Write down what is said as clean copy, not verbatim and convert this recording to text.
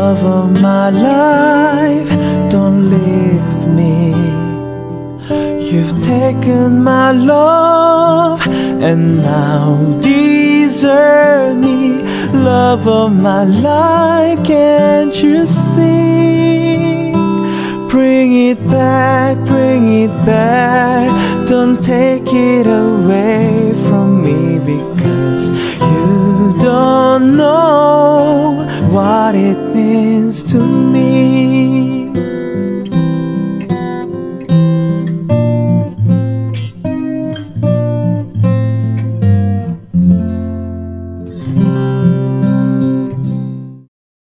love of my life, don't leave me. You've taken my love and now desert me. Love of my life, can't you see? Bring it back, don't take it away from me, because you don't know what it means to me.